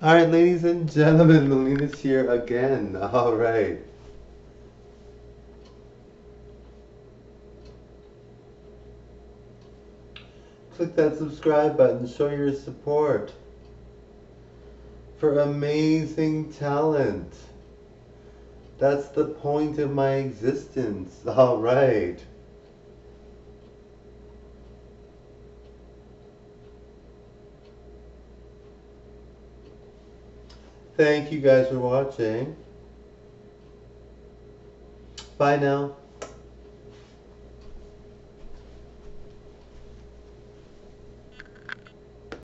Alright, ladies and gentlemen, Melina's here again. Alright. Click that subscribe button, show your support for amazing talent. That's the point of my existence. Alright. Thank you guys for watching. Bye now.